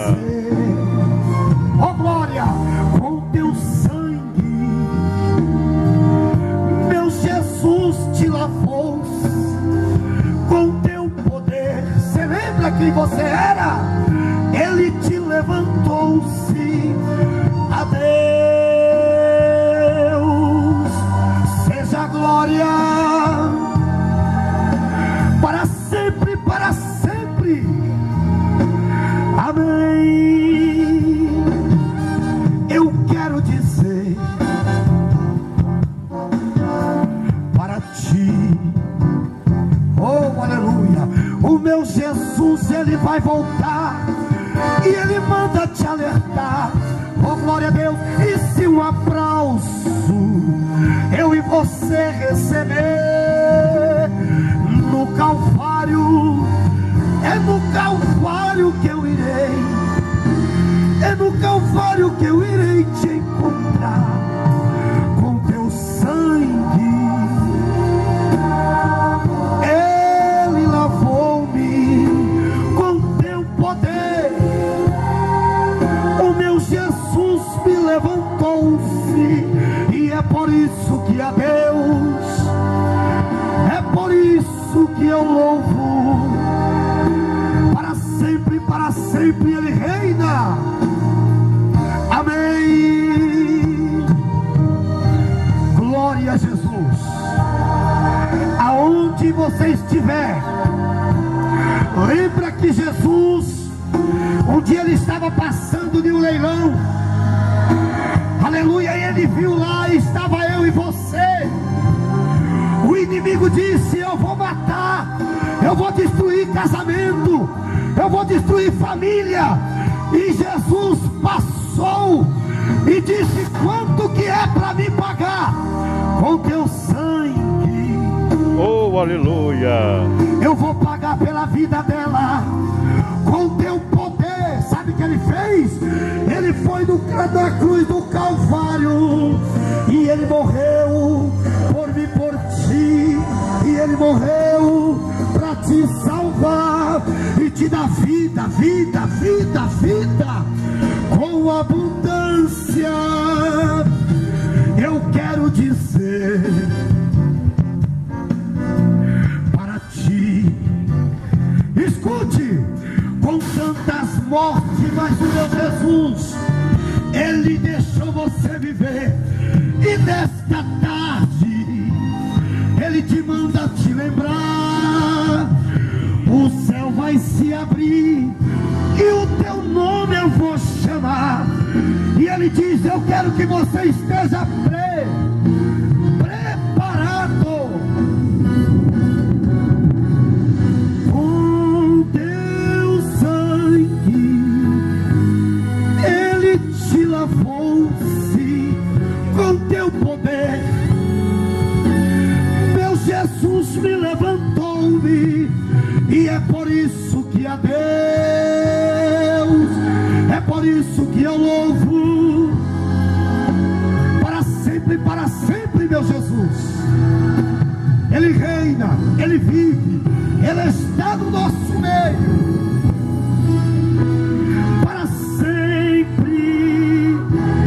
Oh glória, com teu sangue, meu Jesus te lavou, com teu poder. Você lembra quem você era? Ele te levantou-se. A Deus seja a glória para sempre, para sempre. Amém. Eu quero dizer para ti, oh aleluia, o meu Jesus, ele vai voltar e ele manda te alertar. Oh glória a Deus. E se um aplauso eu e você receber no Calvário, é no Calvário que eu irei, é no Calvário que eu irei te encontrar. Com teu sangue ele lavou-me, com teu poder o meu Jesus me levantou-se. E é por isso que a Deus, é por isso que eu louvo. Para sempre ele reina. Amém. Glória a Jesus. Aonde você estiver, lembra que Jesus, um dia ele estava passando de um leilão, aleluia, e ele viu lá, estava eu e você. O inimigo disse: eu vou matar, eu vou destruir casamento, eu vou destruir família. E Jesus passou e disse: quanto que é para me pagar? Com teu sangue, oh aleluia, eu vou pagar pela vida dela. Com teu poder. Sabe o que ele fez? Ele foi na cruz do Calvário e ele morreu por mim, por ti. E ele morreu para te salvar e te dar vida, vida, vida, vida com abundância. Eu quero dizer para ti, escute, com tantas mortes, mas o meu Jesus, ele deixou você viver. E nesta tarde ele te manda te lembrar, o céu vai se abrir e o teu nome eu vou chamar. E ele diz: eu quero que você esteja preparado. Com teu sangue ele te lavou-se, com teu poder meu Jesus me levantou-me. E é por isso que a Deus, é por isso que eu louvo. Para sempre, meu Jesus. Ele reina, ele vive, ele está no nosso meio. Para sempre,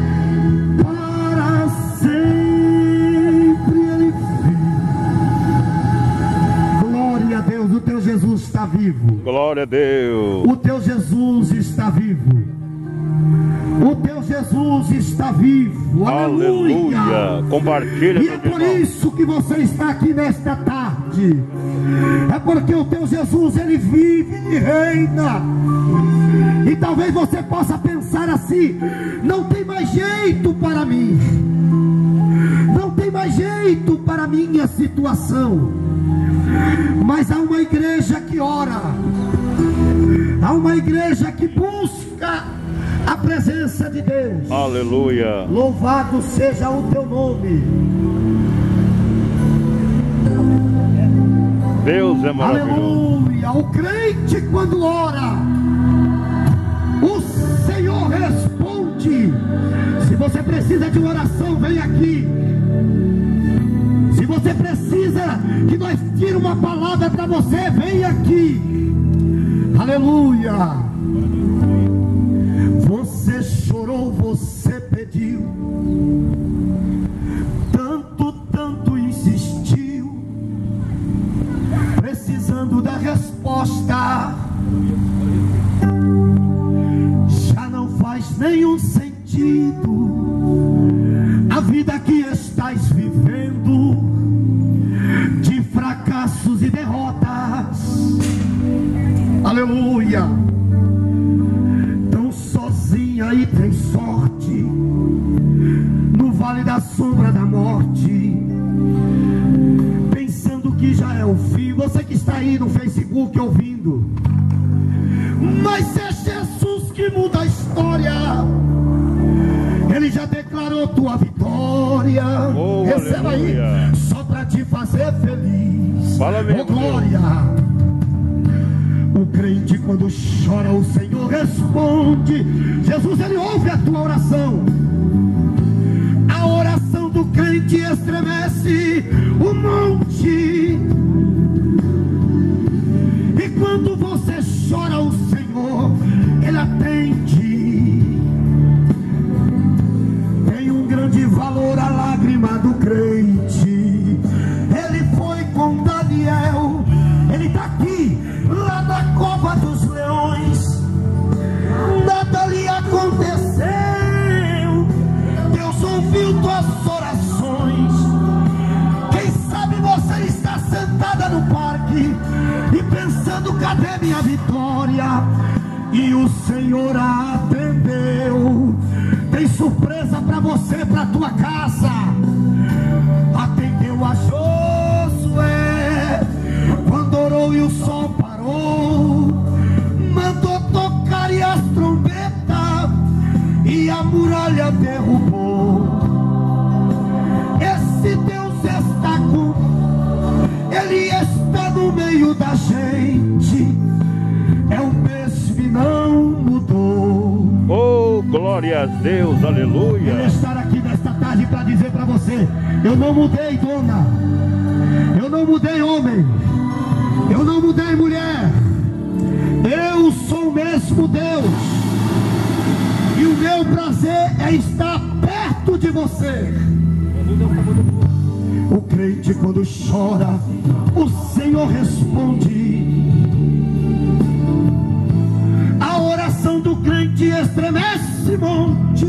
ele vive. Glória a Deus, o teu Jesus está vivo. Glória a Deus. O teu Jesus está vivo. O teu Jesus está vivo. Aleluia. Aleluia. Compartilha. E é por isso que você está aqui nesta tarde. É porque o teu Jesus, ele vive e reina. E talvez você possa pensar assim: não tem mais jeito para mim, não tem mais jeito para a minha situação. Mas há uma igreja que ora, há uma igreja que busca a presença de Deus. Aleluia. Louvado seja o teu nome. Deus é maravilhoso. Aleluia. O crente, quando ora, o Senhor responde. Se você precisa de uma oração, vem aqui. Se você precisa que nós tire uma palavra para você, vem aqui. Aleluia. nenhum sentido a vida que estás vivendo, de fracassos e derrotas. Aleluia. Tão sozinha e tem sorte no vale da sombra da morte, pensando que já é o fim. Você que está aí no Facebook ouvindo, mas é Jesus que muda a história. Ele já declarou tua vitória. Oh, receba aleluia. Aí, só para te fazer feliz. Fala mesmo, oh glória. O crente quando chora, o Senhor responde. Jesus, ele ouve a tua oração. A oração do crente estremece o monte. E quando você chora, o Senhor, ele atende. Tem um grande valor a lágrima do crente. Ele foi com Daniel. Ele está aqui, lá na cova dos leões. Nada lhe aconteceu. Deus ouviu tuas orações. Quem sabe você está sentada no parque e pensando, cadê minha vitória? E o Senhor a atendeu. Tem surpresa para você, para tua casa. Atendeu a Josué quando orou e o sol parou. Mandou tocar e as trombetas e a muralha derrubou. Esse Deus está com, ele está no meio da gente. É o mesmo e não mudou. Oh, glória a Deus, aleluia. Ele estar aqui nesta tarde para dizer para você: eu não mudei, dona. Eu não mudei, homem. Eu não mudei, mulher. Eu sou o mesmo Deus. E o meu prazer é estar perto de você. O crente quando chora, o Senhor responde. A oração do crente estremece monte.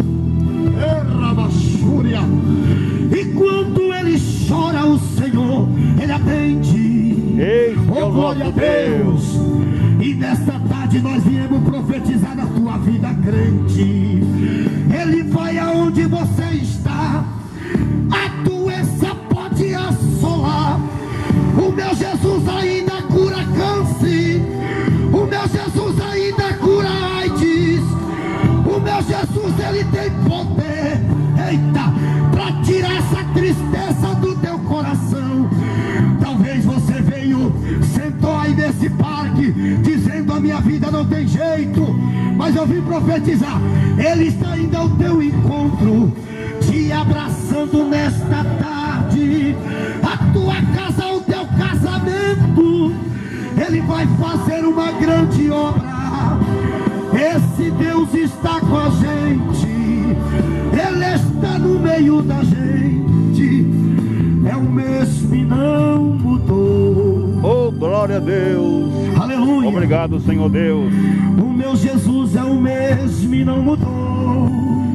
E quando ele chora, o Senhor, ele atende. Ei, oh glória a Deus. E nesta tarde nós viemos profetizar na tua vida, crente. Ele vai aonde você está. A doença pode assolar. O meu Jesus ainda cura câncer. O meu Jesus ainda cura AIDS. O meu Jesus, ele tem poder, eita, para tirar essa tristeza do teu coração. Talvez você veio, sentou aí nesse parque, dizendo: a minha vida não tem jeito. Mas eu vim profetizar, ele está indo ao teu encontro, te abraçando nesta tarde. A tua casa, o teu casamento, ele vai fazer uma grande obra. Esse Deus está com a gente. Ele está no meio da gente. É o mesmo e não mudou. Oh, glória a Deus. Aleluia. Obrigado, Senhor Deus. O meu Jesus é o mesmo e não mudou.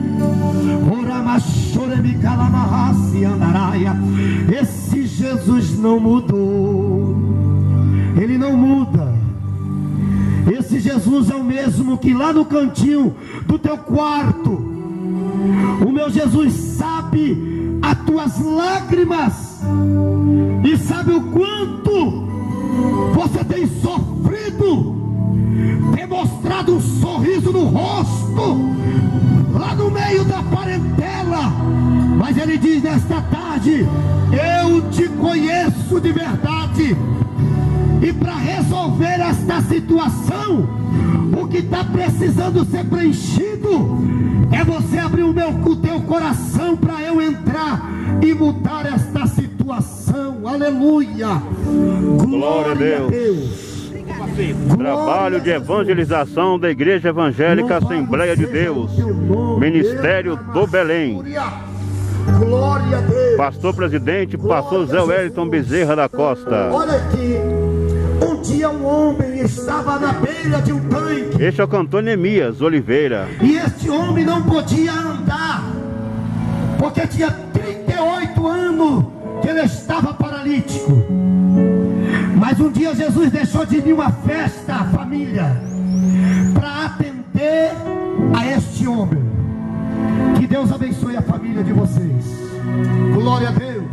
Esse Jesus não mudou. Ele não muda. Esse Jesus é o mesmo que lá no cantinho do teu quarto. O meu Jesus sabe as tuas lágrimas e sabe o quanto você tem sofrido, tem mostrado um sorriso no rosto, lá no meio da parentela. Mas ele diz nesta tarde: eu te conheço de verdade. E para resolver esta situação, o que está precisando ser preenchido é você abrir o teu coração para eu entrar e mudar esta situação. Aleluia. Glória a Deus. Trabalho de evangelização da Igreja Evangélica Assembleia de Deus, Ministério do Belém. Glória a Deus. Pastor presidente, pastor Zé Wellington Bezerra da Costa. Olha aqui, um dia um homem estava na beira de um tanque. Este é o cantor Neemias Oliveira. E este homem não podia andar, porque tinha 38 anos que ele estava paralítico. Mas um dia Jesus deixou de ir em uma festa, a família, para atender a este homem. Que Deus abençoe a família de vocês. Glória a Deus.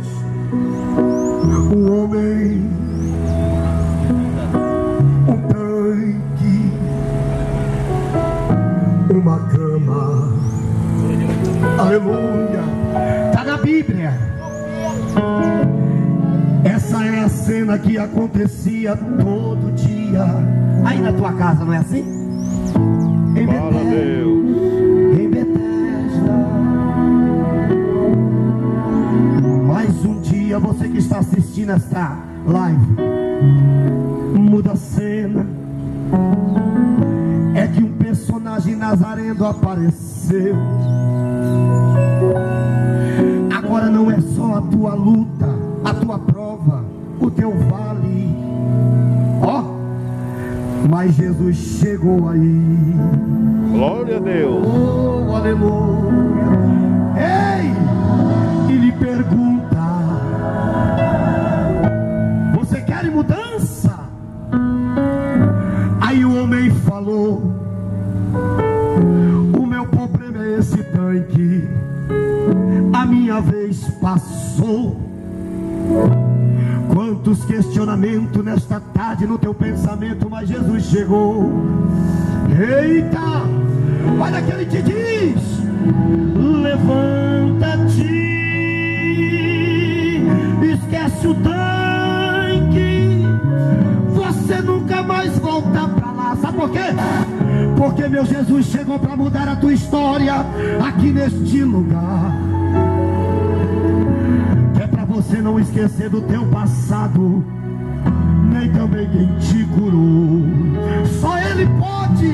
Um homem, um tanque, uma cama. Aleluia. Está na Bíblia. Essa é a cena que acontecia todo dia. Aí na tua casa, não é assim? Em Fala, Deus. Em Betesda. Mais um dia, você que está assistindo esta live, muda a cena. É que um personagem nazareno apareceu. Agora não é só a tua luta, a tua prova, o teu vale, ó, mas Jesus chegou aí. Glória a Deus. Oh, aleluia. Ei, e lhe pergunta: você quer mudança? Aí o homem falou: o meu problema é esse tanque, a minha vez passou. Quantos questionamentos nesta tarde no teu pensamento, mas Jesus chegou. Eita, olha que ele te diz: levanta-te, esquece o tanque, você nunca mais volta pra lá. Sabe por quê? Porque meu Jesus chegou para mudar a tua história aqui neste lugar. Você não esquecer do teu passado, nem também quem te curou. Só Ele pode.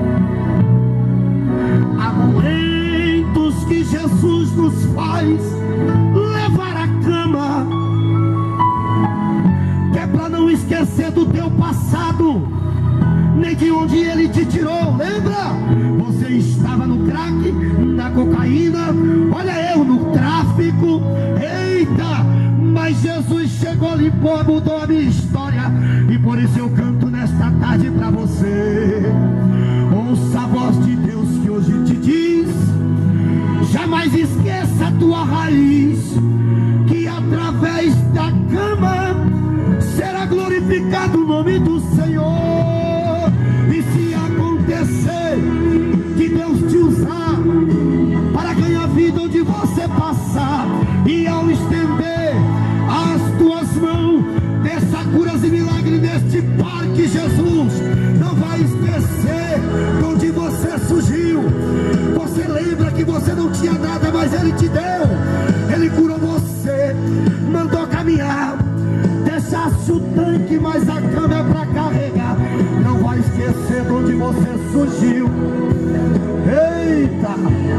Há momentos que Jesus nos faz levar a cama, que é para não esquecer do teu passado, nem de onde Ele te tirou. Lembra? Você estava no crack, na cocaína, olha eu no tráfico. Eita, mas Jesus chegou, limpou, mudou a minha história. E por isso eu canto nesta tarde para você. Ouça a voz de Deus que hoje te diz: jamais esqueça a tua raiz, que através da cama será glorificado o nome do Senhor. E se acontecer de Deus te usar para ganhar vida onde você passar, e ao estender as tuas mãos, desça curas e milagres neste parque, Jesus não vai esquecer de onde você surgiu. Você lembra que você não tinha nada, mas Ele te deu. Ele curou você, mandou caminhar, deixasse o tanque, mas a cama é para carregar. Não vai esquecer de onde você surgiu. Eita!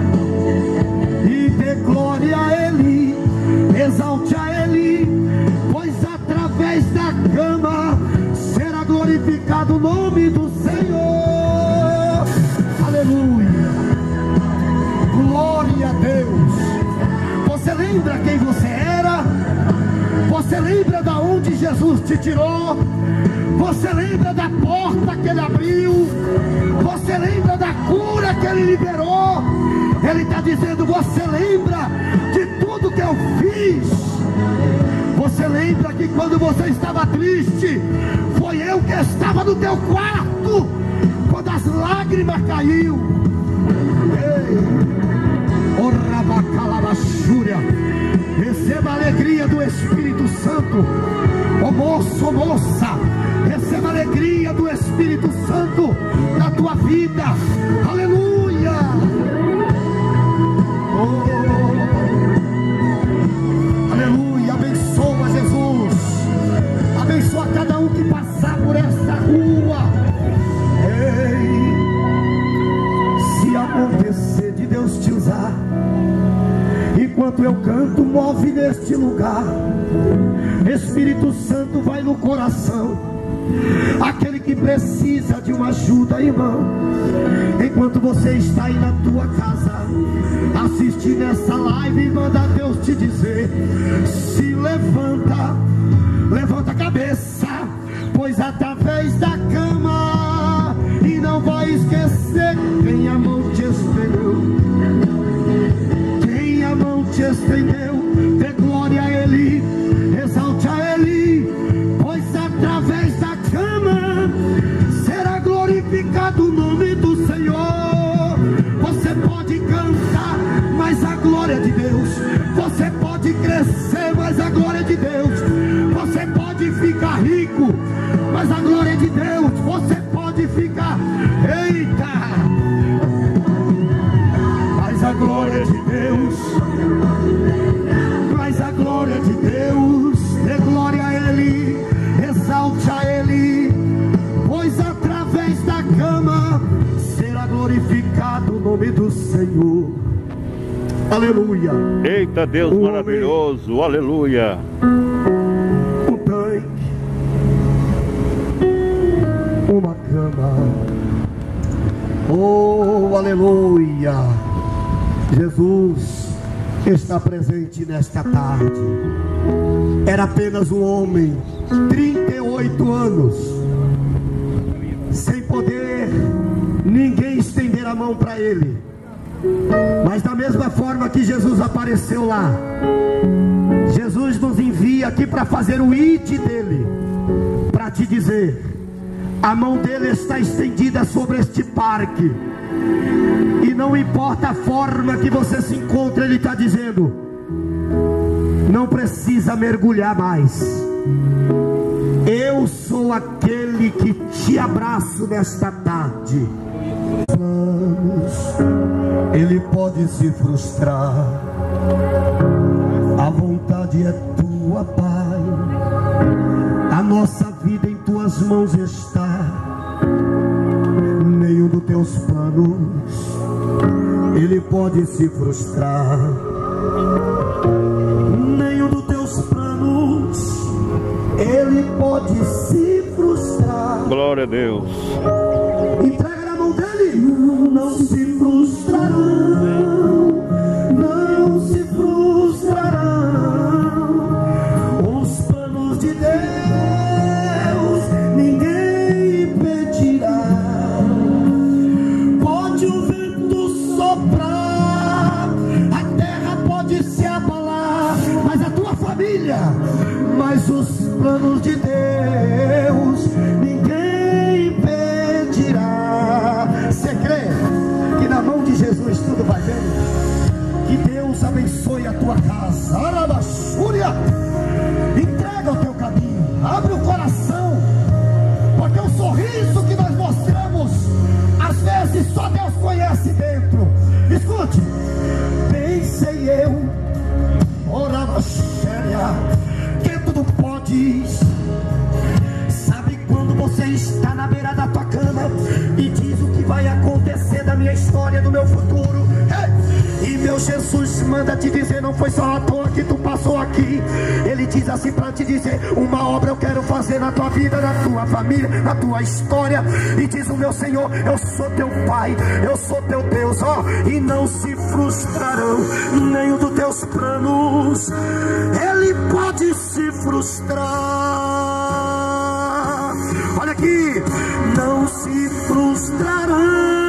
E dê glória a Ele, exalte a Ele, pois através da cama será glorificado o nome do Senhor. Aleluia! Glória a Deus! Você lembra quem você era? Você lembra da onde Jesus te tirou? Você lembra da porta que Ele abriu? Você lembra da cura que Ele liberou? Ele está dizendo: você lembra de tudo que eu fiz? Você lembra que quando você estava triste, foi eu que estava no teu quarto, quando as lágrimas caiu? Receba a alegria do Espírito Santo. Ô moço, ô moça, receba a alegria do Espírito Santo na tua vida. Aleluia! Oh, aleluia! Abençoa, Jesus. Abençoa cada um que passar por esta rua. Ei, se acontecer de Deus te usar, enquanto eu canto, move neste lugar. Espírito Santo vai no coração. aquele que precisa de uma ajuda, irmão. Enquanto você está aí na tua casa assistindo essa live, manda Deus te dizer: se levanta, levanta a cabeça, pois através da cama, e não vai esquecer quem a mão te estendeu. Quem a mão te estendeu, dê glória a Ele, exalte a Ele, pois através da cama será glorificado o nome do Senhor. Você pode cantar, mas a glória de Deus. Você pode crescer, mas a glória de Deus. Você pode ficar rico, mas a glória de Deus. Você pode ficar, eita, mas a glória de Deus. Mas a glória de Deus, dê glória a Ele, exalte a Ele, pois através da cama será glorificado o nome do Senhor. Aleluia. Eita Deus maravilhoso, aleluia. Um tanque, uma cama, oh aleluia. Jesus está presente nesta tarde. Era apenas um homem, 38 anos, sem poder ninguém estender a mão para ele. Mas da mesma forma que Jesus apareceu lá, Jesus nos envia aqui para fazer o ID dele, para te dizer: a mão dele está estendida sobre este parque, e não importa a forma que você se encontra, ele está dizendo: não precisa mergulhar mais. Eu sou aquele que te abraço nesta tarde. Ele pode se frustrar, a vontade é tua, Pai. A nossa vida em tuas mãos está. Nenhum dos teus planos ele pode se frustrar. Nenhum dos teus planos ele pode se frustrar. Glória a Deus. Entrega na mão dele. Não se frustrarão, não se frustrarão. Os planos de Deus ninguém impedirá. Pode o vento soprar, a terra pode se abalar, mas a tua família, mas os planos de Deus ninguém impedirá. Você crê que na mão de Jesus tudo vai bem? Que Deus abençoe a tua casa. Arabachúria, entrega o teu caminho, abre o coração, porque o sorriso que nós mostramos, às vezes só Deus conhece dentro. Escute, pensei eu, Orabachúria, que tudo podes. Sabe quando você está na beira da tua cama e diz o que vai acontecer da minha história, do meu futuro? E meu Jesus manda te dizer: não foi só à toa que tu passou aqui. Ele diz assim para te dizer: uma obra eu quero fazer na tua vida, na tua família, na tua história. E diz o meu Senhor: eu sou teu Pai, eu sou teu Deus, ó. E não se frustrarão nenhum dos teus planos. Ele pode se frustrar. Olha aqui, não se frustrarão,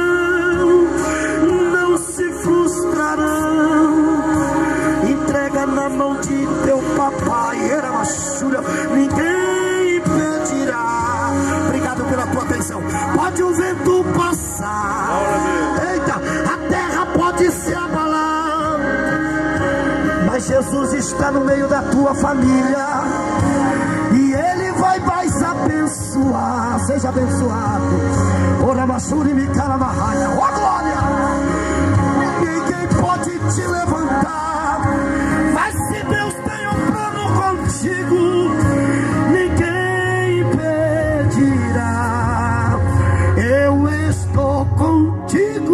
não se frustrarão. Entrega na mão de teu papai, era uma chura, ninguém impedirá. Obrigado pela tua atenção. Pode o vento passar, eita, a terra pode se abalar, mas Jesus está no meio da tua família e Ele vai mais abençoar. Seja abençoado. Ora Massuri me calamarraia. Ó glória. Ninguém pode te levantar, mas se Deus tem um plano contigo, ninguém impedirá. Eu estou contigo,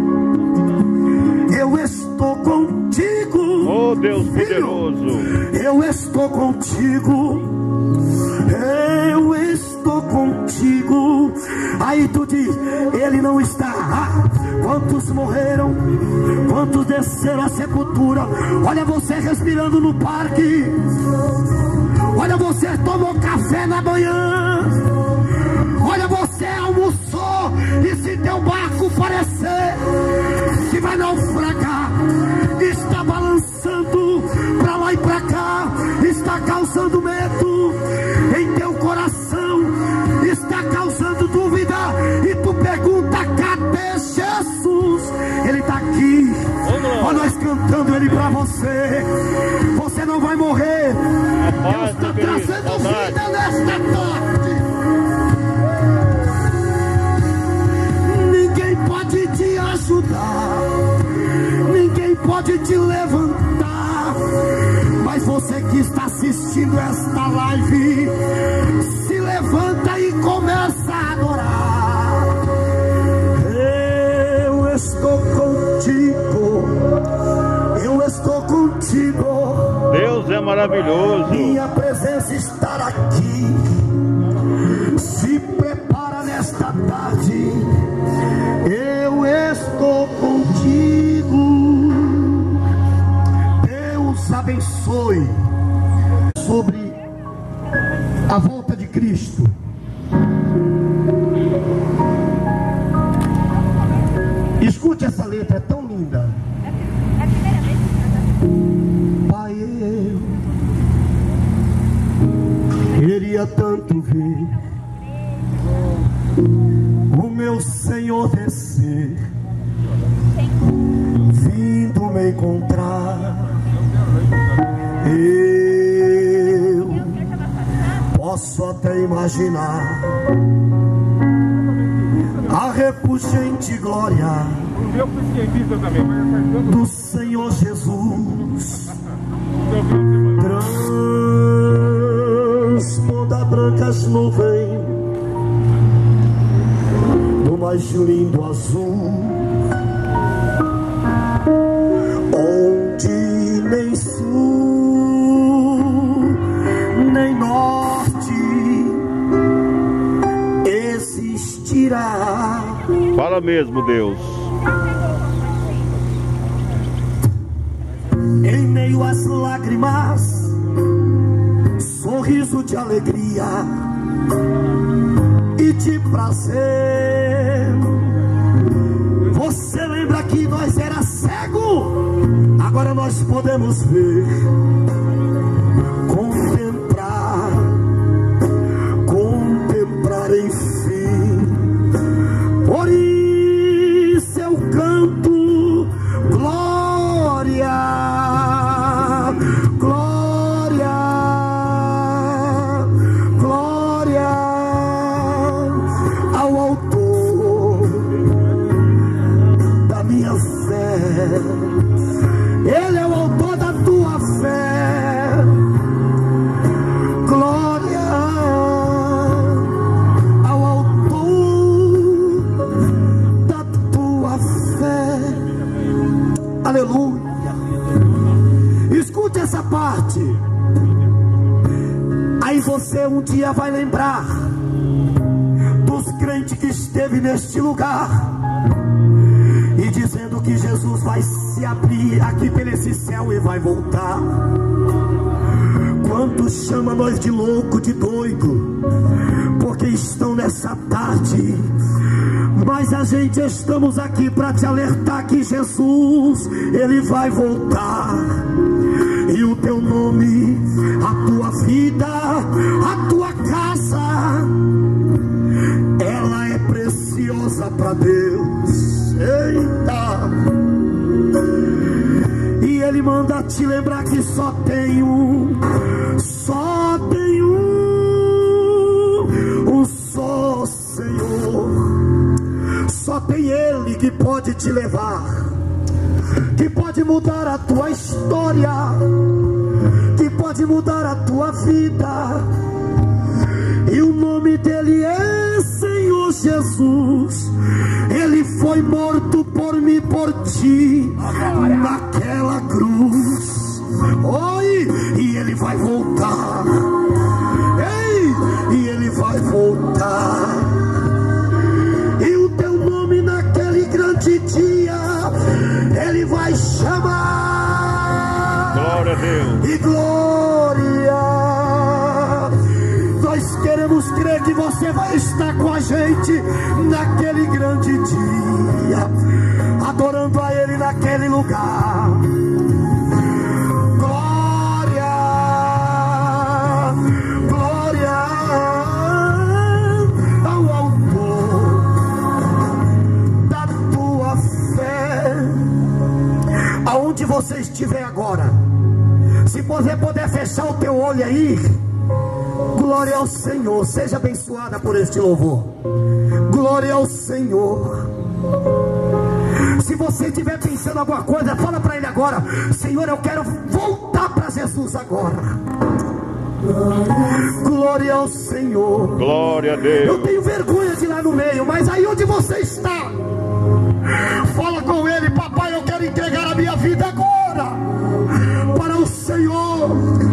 eu estou contigo. Oh Deus poderoso, eu estou contigo, eu estou contigo. Aí tu diz, ele não está. Quantos morreram? Quantos desceram à sepultura? Olha você respirando no parque. Olha você tomou café na manhã. Olha você almoçou. E se teu barco parecer que vai naufragar, está balançando pra lá e pra cá, está causando medo em teu coração, está causando dúvida, e tu pergunta, cadê Jesus? Ele está aqui. Olha nós cantando ele pra você. Você não vai morrer. Deus está trazendo vida nesta tarde. Ninguém pode te ajudar, ninguém pode te levantar, mas você que está assistindo esta live, se levanta e começa a adorar. Eu estou contigo, eu estou contigo. Deus é maravilhoso. Minha presença está aqui. Se prepara nesta tarde. Eu estou contigo. Deus abençoe. Sobre a volta de Cristo. Escute essa letra, é tão linda. Pai, eu queria tanto ver o meu Senhor descer, vindo me encontrar. Eu posso até imaginar a refulgente glória do Senhor Jesus, transponda brancas nuvens do mais lindo azul, onde nem sul nem norte existirá. Fala mesmo, Deus. Em meio às lágrimas, sorriso de alegria e de prazer. Você lembra que nós era cego? Agora nós podemos ver, contemplar, contemplar enfim. Por isso eu canto glória, glória, glória ao autor da minha fé. Ele é o autor da tua fé. Glória ao autor da tua fé. Aleluia. Escute essa parte. Aí você um dia vai lembrar dos crentes que esteve neste lugar e dizendo que Jesus vai se abrir aqui pelo esse céu e vai voltar. Quantos chama nós de louco, de doido, porque estão nessa tarde. Mas a gente estamos aqui para te alertar que Jesus, ele vai voltar. E o teu nome, a tua vida, a tua casa, ela é preciosa para Deus. Eita! E ele manda te lembrar que só tem um só Senhor. Só tem ele que pode te levar, que pode mudar a tua história, que pode mudar a tua vida. E o nome dele é Senhor Jesus. Ele foi morto por mim, por ti, naquela cruz. Oi, e ele vai voltar. Ei, e ele vai voltar. lugar. E o teu nome naquele grande dia Ele vai chamar. Glória a Deus. E glória. Nós queremos crer que você vai estar com a gente naquele grande dia, adorando a Ele naquele lugar. Glória, glória ao autor da tua fé. Aonde você estiver agora, se você puder fechar o teu olho aí, glória ao Senhor. Seja abençoada por este louvor. Glória ao Senhor. Se você estiver pensando alguma coisa, fala para Ele agora: Senhor, eu quero voltar para Jesus agora. Glória ao Senhor. Glória a Deus. Eu tenho vergonha de ir lá no meio, mas aí onde você está, fala com Ele: papai, eu quero entregar a minha vida agora para o Senhor.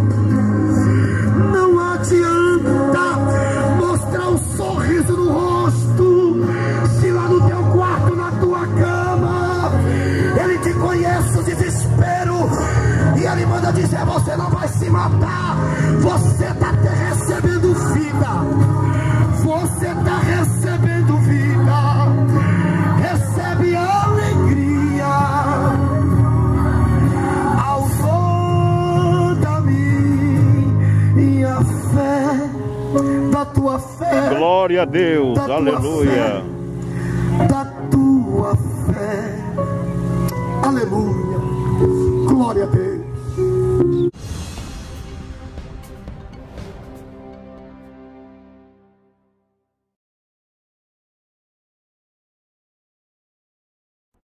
Não adianta mostrar um sorriso no rosto, se lá no teu quarto, na tua cama, Ele te conhece o desespero e Ele manda dizer: você não vai se matar, você está recebendo vida, você está recebendo vida, recebe alegria ao som da minha fé, da tua fé. Glória a Deus, aleluia. Da